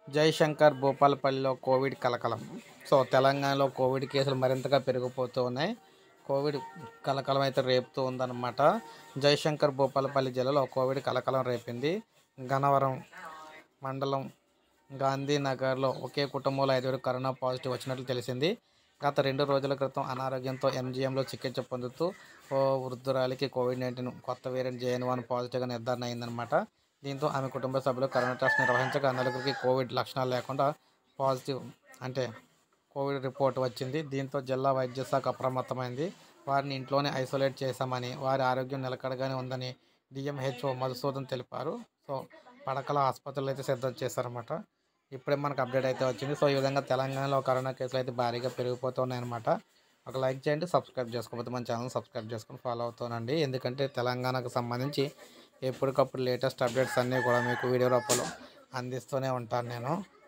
Jayashankar భూపాలపల్లిలో Covid కలకలం. తెలంగాణలో Covid కేసులు మరింతగా పెరిగిపోతూ ఉన్నాయి. కోవిడ్ కలకలం అయితే రేపుతూ ఉందన్నమాట. జయశంకర్ భూపాలపల్లి జిల్లాలో కోవిడ్ కలకలం రేపింది. గన్నవరం మండలం గాంధీనగర్లో ఒకే కుటుంబంలో 5 కరోనా పాజిటివ్ వచ్చినట్లు తెలిసింది. గత 2 రోజుల క్రితం అనారోగ్యంతో ఎంజీఎంలో చికిత్స పొందుతూ ఓ వృద్ధురాలికి కోవిడ్-19 కొత్త వేరియంట్ JN.1 పాజిటివ్గా నిర్ధారణ అయిందన్నమాట. దీంతో ఆమె కుటుంబ సభ్యులు కరోనా టెస్ట్ నిర్వహించగా నలుగురికి కోవిడ్ లక్షణాలు లేకుండా పాజిటివ్ కోవిడ్ రిపోర్ట్ వచ్చింది. దీంతో జిల్లా వైద్య శాఖ అప్రమత్తమైంది. వారిని ఇంట్లోనే ఐసోలేట్ చేశామని, వారి ఆరోగ్యం నిలకడగానే ఉందని DMHO మధుసూదన్ తెలిపారు. పడకల ఆసుపత్రులు అయితే సిద్ధం చేశారన్నమాట. ఇప్పుడే మనకు అప్డేట్ అయితే వచ్చింది. ఈ విధంగా తెలంగాణలో కరోనా కేసులు అయితే భారీగా పెరిగిపోతున్నాయన్నమాట. ఒక లైక్ చేయండి, సబ్స్క్రైబ్ చేసుకోకపోతే మన ఛానల్ సబ్స్క్రైబ్ చేసుకొని ఫాలో అవుతానండి. ఎందుకంటే తెలంగాణకు సంబంధించి ఎప్పటికప్పుడు లేటెస్ట్ అప్డేట్స్ అన్నీ కూడా మీకు వీడియో రూపంలో అందిస్తూనే ఉంటాను నేను.